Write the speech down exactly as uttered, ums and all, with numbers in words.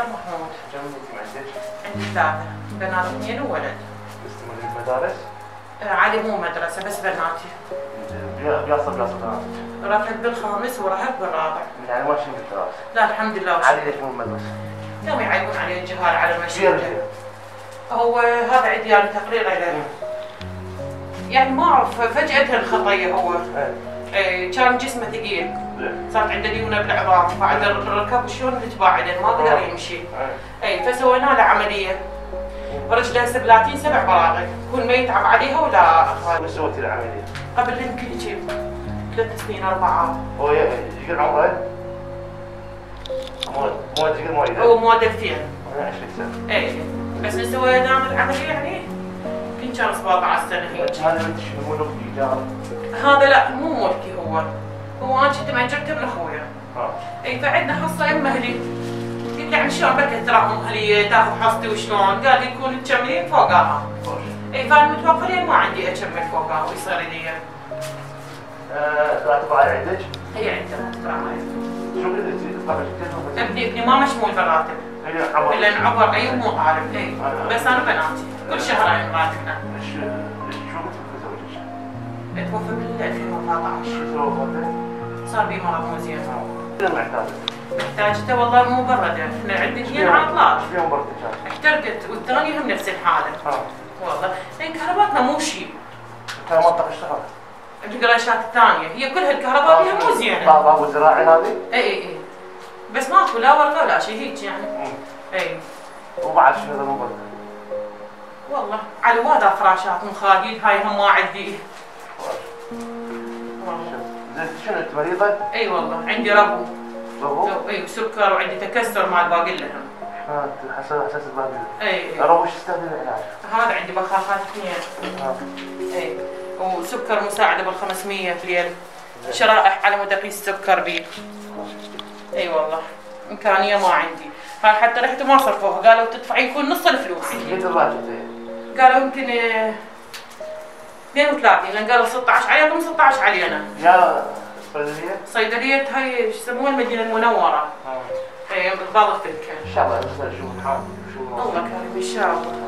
محمود. كم بنت عندك؟ عندي ثلاثة، بنات اثنين وولد. تستمرين بالمدارس؟ آه عادي مو مدرسة بس بناتي. بياصل بياصل بنات. رافد بالخامس ورهب بالرابع. يعني ماشيين بالدراسة؟ لا الحمد لله. علي ليش مو المدرسة؟ قاموا يعيبون علي الجهال على المشي. هو هذا عندي يعني تقرير عليه. يعني ما اعرف فجأة الخطية هو. ايه كان جسمه ثقيل. صارت عنده ليونة بالعظام بعد الركب شلون تتباعد ما قدر يمشي. اي فسوينا له عملية. رجله هسه ثلاثين سبع براغي، كل ما يتعب عليها ولا اخوان. متى سويتي العملية؟ قبل يمكن شي ثلاث سنين اربعة. هو يقل عمره؟ مو مو يقل مواليد؟ هو موالدتين. عشرين سنة. اي بس من سوينا له العملية يعني يمكن كان سبعطعش سنة هيك. هذا بنت شنو مو لك ايجار؟ هذا لا مو ملكي هو. هو انا كنت مأجرته من اخويا. اه. اي فعندنا حصة ام اهلي. قلت يعني شلون بك ترى ام اهلي تاخذ حصتي وشلون؟ قال لي يكون تكملين فوقها. اي فانا متوقع ما عندي اكمل فوقها ويصير لي. ااا ثلاث براعي عندك؟ هي عندها براعي. شو بدك طبعا كيف ابني ابني ما مشمول بالراتب. الا انعبر اي مو عارف اي بس انا بناتي كل شهر عين راتبنا. شو شو قلت زوجك؟ توفى بال ألفين وأربعطعش. شو سوى فاضل؟ صار بي مرض مو زين. كثير محتاجة. محتاجته والله مو برده، احنا عندنا اثنين عاطلات. ايش فيهم بردك كان؟ احترقت والثانية هم نفس الحالة. اه. والله لان كهرباتنا مو شيء. كان منطقة اشتغل. القريشات الثانية هي كلها الكهرباء بيها مو زينة. بابا الزراعي هذه؟ اي اي اي. بس ماكو لا ورقة ولا شيء هيك يعني. امم. اي. وبعد شنو هذا مو برد؟ والله على وادا فراشات مخاديد هاي هم ما عندي. والله. زين شنو انت مريضة؟ اي والله عندي ربو. ربو؟ اي وسكر وعندي تكسر مال باقي لهم. ها حساس حساس الباقي. اي. ربو وش تستخدم العلاج؟ هذا عندي بخاخات اثنين. ها. اي وسكر مساعدة بال خمسمية في الليل. شرائح على مود اقيس السكر بيه. اي والله امكانية ما عندي. فحتى رحت ما صرفوها قالوا تدفعين كل نص الفلوس. قد الراتب؟ قالوا يمكن اثنين وثلاثين لان قالوا ستة عشر عليكم ستة عشر علينا. يا صيدلية؟ صيدلية هاي شو يسموها المدينة المنورة. اه. اي بالضبط تلك. ان شاء الله نشوف الحال. الله كريم ان شاء الله.